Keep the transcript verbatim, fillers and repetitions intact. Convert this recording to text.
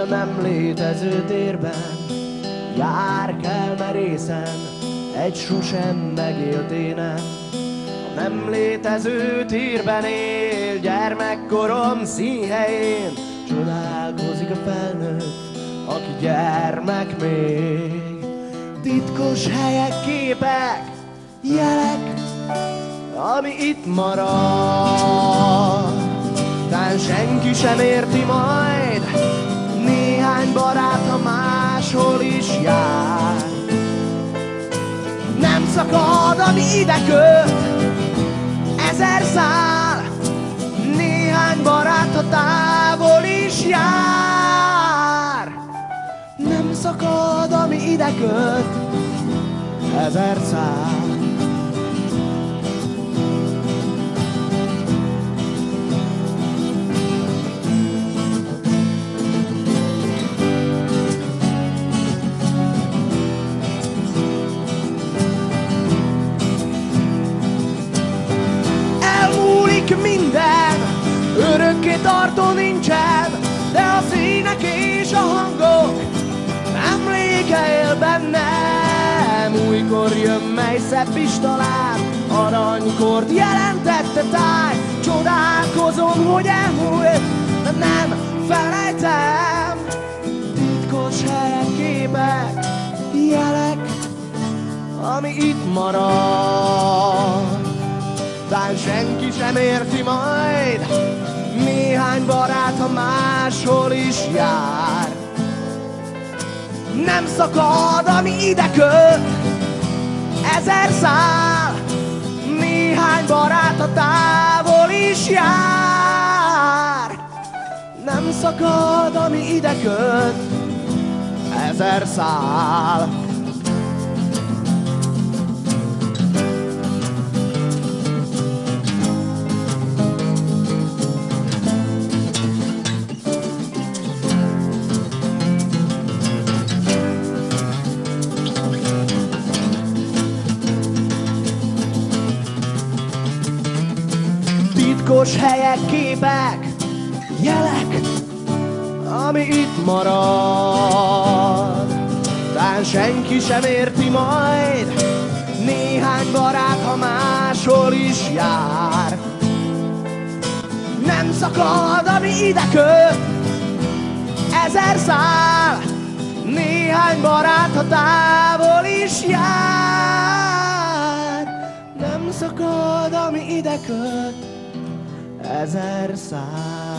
a nem létező térben járkál merészen egy sosem megélt énem. A nem létező térben él gyermekkorom színhelyén, csodálkozik a felnőtt, aki gyermek még. Titkos helyek, képek, jelek, ami itt marad. Tán senki sem érti majd, néhány barát, ha máshol is jár. Nem szakad, ami ide köt, ezer szál, néhány barát, ha távol is jár. Nem szakad, ami ide köt, ezer szál. Minden örökké tartó nincsen, de a színek és a hangok emléke él bennem. Újkor jön, mely szebb is talán, aranykort jelentette táj. Csodálkozom, hogy elmúlt, de nem felejtem. Titkos helyek, képek, jelek, ami itt marad. Tán senki sem érti majd, néhány barát, ha máshol is jár. Nem szakad, ami ide köt, ezer szál, néhány barát, ha távol is jár. Nem szakad, ami ide köt, ezer szál. Titkos helyek, képek, jelek, ami itt marad. Tán senki sem érti majd, néhány barát, ha máshol is jár. Nem szakad, ami ide köt, ezer szál, néhány barát, ha távol is jár. Nem szakad, ami ide köt, ezer szál.